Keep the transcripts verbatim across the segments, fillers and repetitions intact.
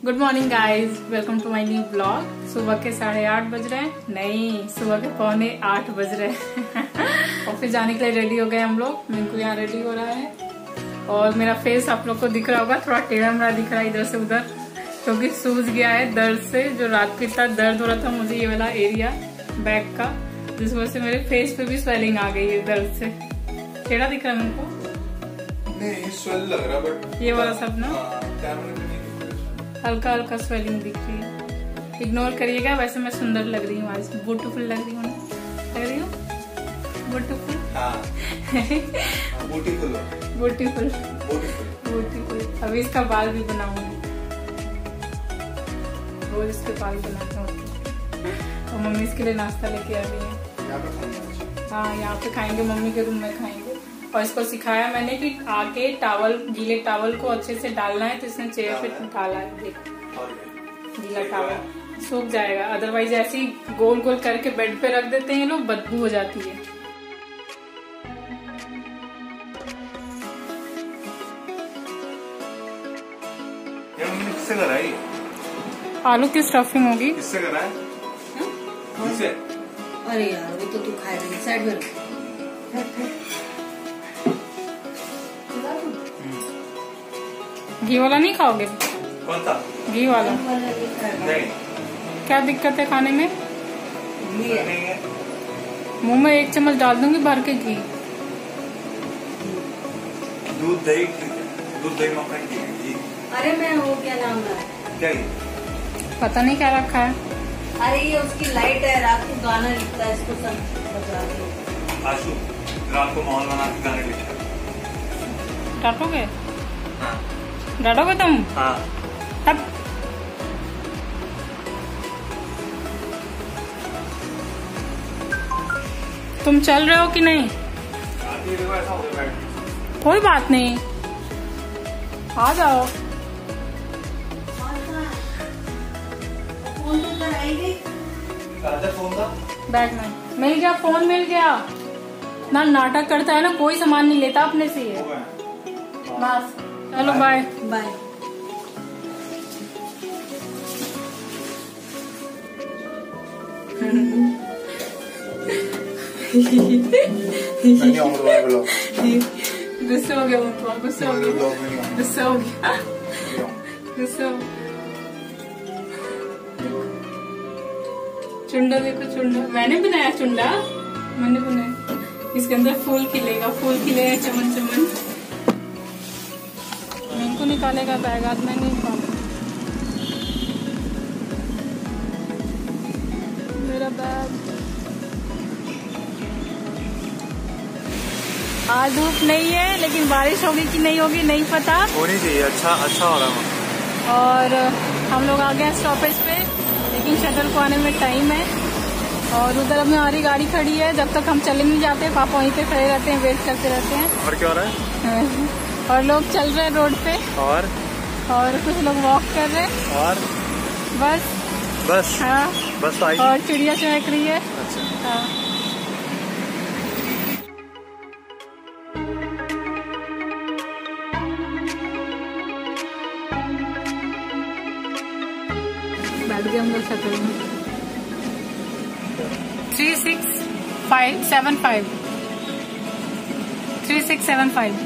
Good morning guys, welcome to my new blog. सुबह के साढ़े आठ बज रहे हैं, नहीं सुबह के पौने आठ बज रहे हैं। ऑफिस जाने के लिए रेडी हो गए हम लोग। मिंकू यहाँ रेडी हो रहा है और मेरा फेस आप लोग को दिख रहा होगा, थोड़ा टेढ़ा मेढ़ा दिख रहा है इधर से उधर, क्योंकि तो सूज गया है दर्द से। जो रात के साथ दर्द हो रहा था मुझे ये वाला एरिया बैक का, जिस वजह से मेरे फेस पे भी स्वेलिंग आ गई है दर्द से। टेढ़ा दिख रहा है मेरे नहीं, स्वेल लग रहा बट ये वाला सब ना हल्का हल्का स्वेलिंग दिख रही है, इग्नोर करिएगा। वैसे मैं सुंदर लग रही हूँ आज, ब्यूटीफुल लग रही हूँ लग रही हूँ ब्यूटीफुल ब्यूटीफुल ब्यूटीफुल ब्यूटीफुल। अभी इसका बाल भी बनाऊंगी, रोज इसके बाल बनाता हूँ। और मम्मी इसके लिए नाश्ता लेके आ गई है। हाँ, यहाँ पे खाएंगे, मम्मी के रूम में खाएंगे। और इसको सिखाया मैंने कि आके टावल, गीले टावल को अच्छे से डालना है, तो इसने चेयर पे डाला है। देखो गीला टावल सूख जाएगा, अदरवाइज ऐसे ही गोल गोल करके बेड पे रख देते हैं ये लोग, बदबू हो जाती है। किससे करा है? आलू की स्टफिंग होगी। किससे करा है? किससे? अरे यार वो तो तू खाएगा, साइड में रख। घी वाला नहीं खाओगे? कौन सा? घी वाला नहीं। क्या दिक्कत है खाने में? मुंह में एक चम्मच डाल दूंगी भर के घी। दूध दही दूध दही मक्खन घी। अरे मैं वो क्या नाम है, क्या पता नहीं क्या रखा है। अरे ये उसकी लाइट है, रात को गाना लिखता है, इसको सब बजा दो। आशु रात को माहौल बना के गाने लिखता है। डांटोगे? डांटोगे तुम? हाँ। तब तुम चल रहे हो कि नहीं? कोई बात नहीं, आ जाओ। फोन तो कर आएगी। बैग में मिल गया, फोन मिल गया। ना नाटक करता है ना, कोई सामान नहीं लेता अपने से ये। बस चलो बाय बाय। गुस्सा हो गया, गुस्सा हो गया, गुस्सा हो गया, गुस्सा हो। चुंडा देखो, चुंडा मैंने बनाया, चुंडा मैंने बनाया। इसके अंदर फूल खिलेगा, फूल खिलेगा चमन चमन। मिंकू निकालेगा बैग, आज मैं नहीं निकालूंगा मेरा बैग। आज धूप नहीं है, लेकिन बारिश होगी कि नहीं होगी नहीं पता। होनी चाहिए, अच्छा अच्छा हो रहा है। और हम लोग आ गए स्टॉपेज पे, लेकिन शटल को आने में टाइम है। और उधर अब हमारी गाड़ी खड़ी है, जब तक हम चले नहीं जाते पापा वहीं पे खड़े रहते हैं, वेट करते रहते हैं। और क्या हो रहा है? और लोग चल रहे हैं रोड पे, और और कुछ लोग वॉक कर रहे हैं, और बस बस हाँ बस आई। और चिड़िया चहक रही है। अच्छा हाँ। बैठ गए हम लोग शटल में। Three six five seven five three six seven five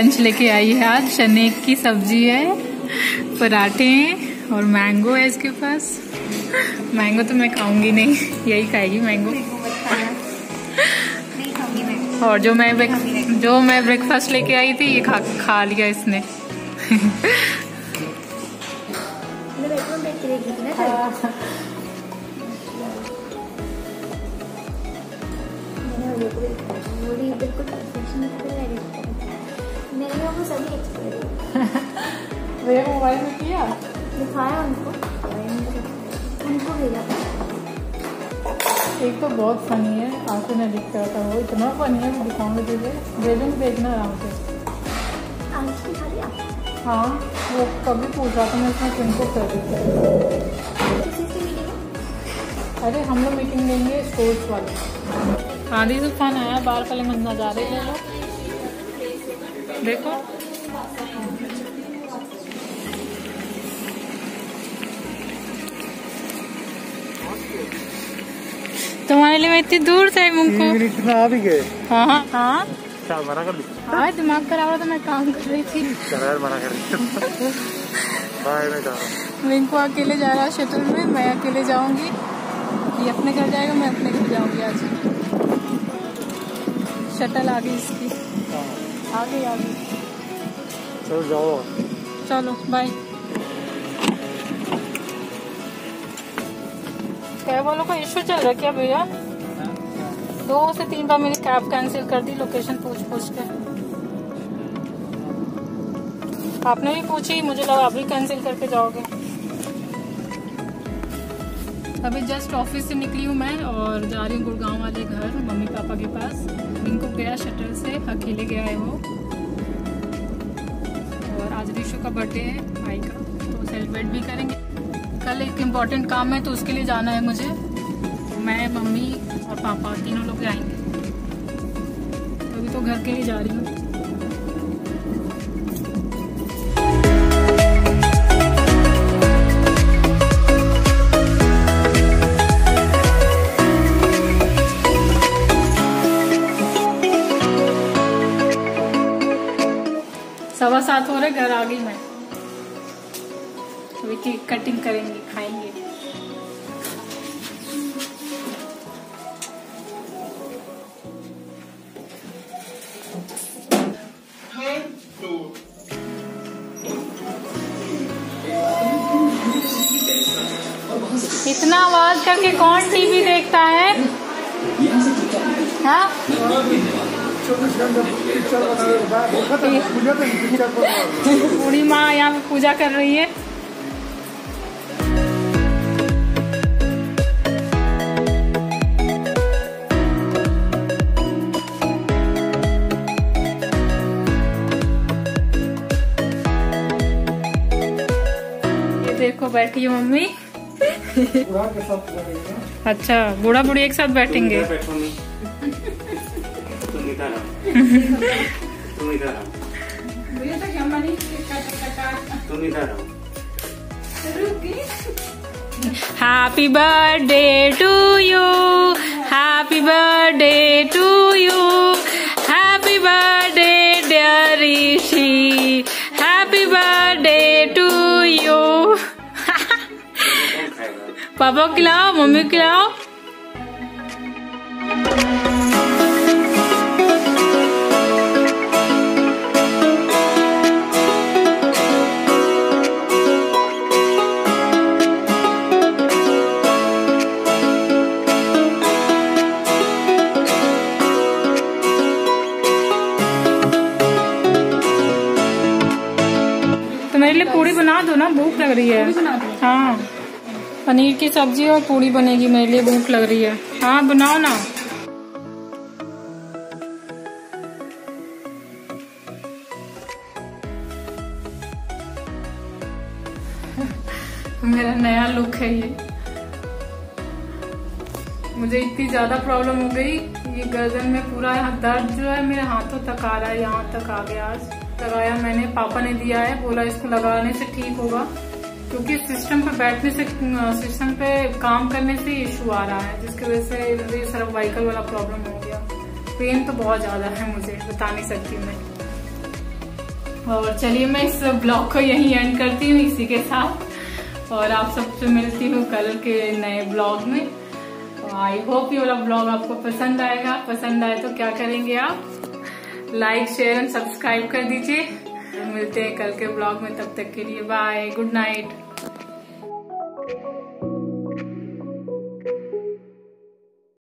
lunch लेके आई है आज। चने की सब्जी है, पराठे हैं और मैंगो है इसके पास। मैंगो तो मैं खाऊंगी नहीं, यही खाएगी मैंगो। और जो मैं जो मैं ब्रेकफास्ट लेके आई थी ये खा खा लिया इसने। मेरे मोबाइल में किया दिखाया उनको उनको भेजा। एक तो बहुत फनी है, आंसू ने दिखता था, वो इतना फनी है, मैं दिखाऊंगी तुझे, भेजूंगी, देखना आराम से। आंसू दिखा दिया? हाँ, वो कभी पूछ रहा था, मैं इसमें तुमको कर दी। अरे हम लोग मीटिंग लेंगे स्पोर्ट्स वाले। आंधी तूफान आया, बाहर पहले मन नजारे ले लो, देखो। तुम्हारे लिए मैं इतनी दूर से मुझको आ भी गए। हाँ हाँ हाँ मना कर दी। हाँ, दिमाग खराब रहा था, मैं काम कर रही थी। मना कर बाय मैं जा रहा हूँ। रिंकू अकेले जा रहा है शटल में, मैं अकेले जाऊंगी। ये अपने घर जाएगा, मैं अपने घर जाऊंगी। आज शटल आ गई इसकी, आ गई आ गई। चलो जाओ, चलो बाय। कैब वालों का इश्यू चल रहा है क्या भैया? दो से तीन बार मेरी कैब कैंसिल कर दी लोकेशन पूछ पूछ के। आपने भी पूछी, मुझे लगा आप भी कैंसिल करके जाओगे। अभी जस्ट ऑफिस से निकली हूँ मैं और जा रही हूँ गुड़गांव वाले घर, मम्मी पापा के पास। इनको गया शटल से, अकेले गया है वो। और आज ऋषु का बर्थडे है भाई का, तो सेलिब्रेट भी करेंगे। कल एक इम्पॉर्टेंट काम है तो उसके लिए जाना है मुझे। मैं, मम्मी और पापा तीनों लोग जाएंगे। तो अभी तो घर के लिए जा रही हूँ। सवा सात हो रहे, घर आ गई मैं। अभी केक कटिंग करेंगे, खाएंगे। इतना आवाज करके कौन टीवी देखता है? हाँ? बूढ़ी माँ यहाँ पे पूजा कर रही है। ये देखो बैठी है मम्मी। अच्छा, बूढ़ा बूढ़ी एक साथ बैठेंगे। Happy birthday to you, happy birthday to you, happy birthday dear Rishi, happy birthday to you. पापा को खिलाओ, मम्मी को खिलाओ। मेरे लिए पूड़ी बना दो ना, भूख लग रही है। हाँ, पनीर की सब्जी और पूड़ी बनेगी, मेरे लिए भूख लग रही है। हाँ बनाओ ना। मेरा नया लुक है ये। मुझे इतनी ज्यादा प्रॉब्लम हो गई, ये गर्दन में पूरा यहाँ दर्द जो है मेरे हाथों तक आ रहा है, यहाँ तक आ गया। आज लगाया मैंने, पापा ने दिया है, बोला इसको लगाने से ठीक होगा, क्योंकि सिस्टम पे बैठने से, सिस्टम पे काम करने से इशू आ रहा है, जिसकी वजह से मुझे सर्वाइकल वाला प्रॉब्लम हो गया। पेन तो बहुत ज्यादा है, मुझे बता नहीं सकती मैं। और चलिए मैं इस ब्लॉग को यहीं एंड करती हूँ इसी के साथ, और आप सबसे मिलती हूँ कल के नए ब्लॉग में। आई होप ये वाला ब्लॉग आपको पसंद आएगा। पसंद आए तो क्या करेंगे आप, लाइक शेयर एंड सब्सक्राइब कर दीजिए। मिलते हैं कल के ब्लॉग में, तब तक के लिए बाय, गुड नाइट।